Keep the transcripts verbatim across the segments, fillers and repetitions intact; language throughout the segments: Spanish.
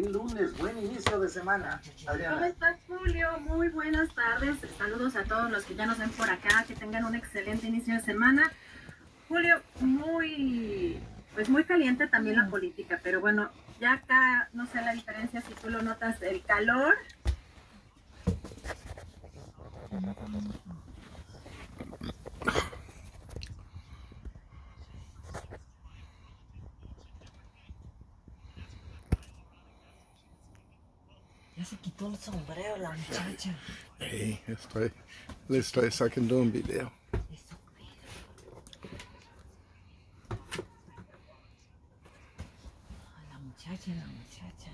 Feliz lunes, buen inicio de semana. Adriana. ¿Cómo estás, Julio? Muy buenas tardes. Saludos a todos los que ya nos ven por acá. Que tengan un excelente inicio de semana. Julio, muy, pues muy caliente también la política, pero bueno, ya acá no sé la diferencia si tú lo notas, el calor. Ya se quitó el sombrero la muchacha. Hey, estoy, le estoy sacando un video. Eso. Ay, la muchacha, la muchacha.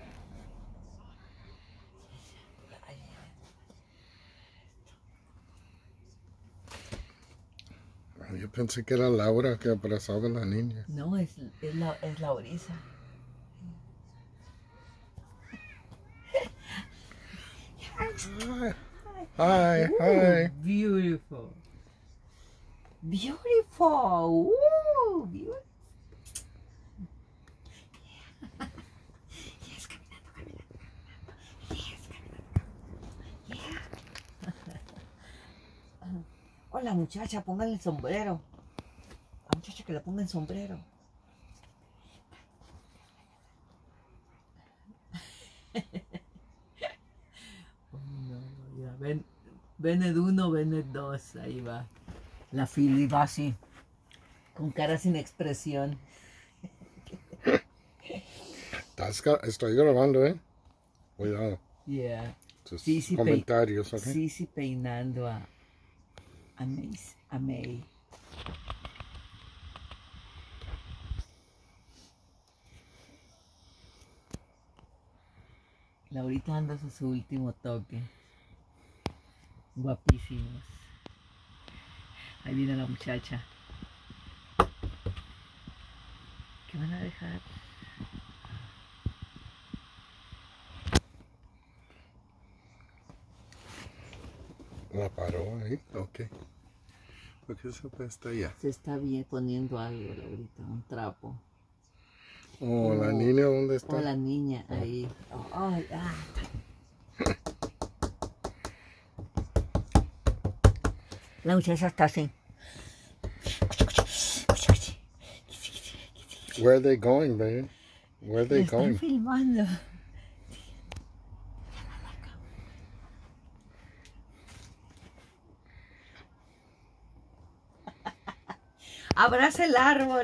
Ay, Yo pensé que era Laura que abrazaba a la niña. no, es, es, la, es la Orisa. Hi, Ooh, hi. Beautiful. Beautiful. Ooh, beautiful. Yes, caminando, caminando. Yes, caminando. Yeah. Hola, muchacha, póngale el sombrero. La muchacha que le ponga el sombrero. Ven, Benet uno, Benet dos, ahí va. La Philly va así, con cara sin expresión. Estoy grabando, ¿eh? Cuidado. Yeah. Tus Sí, sí, comentarios, ¿ok? Sí, sí, peinando a, a May. A May. Laurita anda a su último toque. Guapísimos. Ahí viene la muchacha. ¿Qué van a dejar? La paró ahí, ok. Porque esa está allá. Se está bien poniendo algo, Laurita, un trapo. Oh, la niña, ¿dónde está? Oh, la niña, ahí. Oh, oh, ah. La muchacha está así. Where are they going, baby? Where are they Están going? filmando. Abraza el árbol.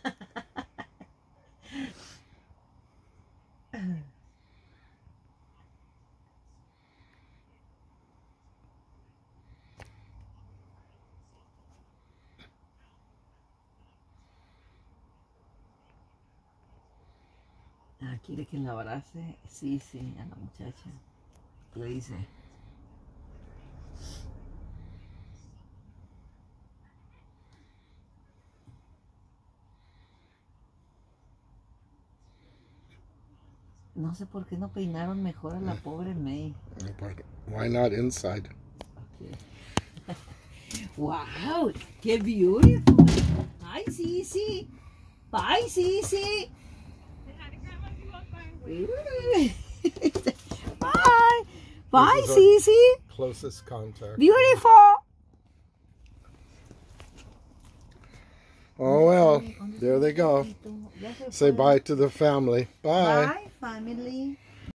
Ah, ¿quiere que la abrace? Sí, sí, a la muchacha. Le dice. No sé por qué no peinaron mejor a la pobre May. Why not inside? Okay. Wow, qué beautiful. Ay, sí, sí. Bye, sí, sí. Bye. Bye, sí, sí. Closest contact. Beautiful. Oh well, there they go. Say bye to the family. Bye. Bye, family.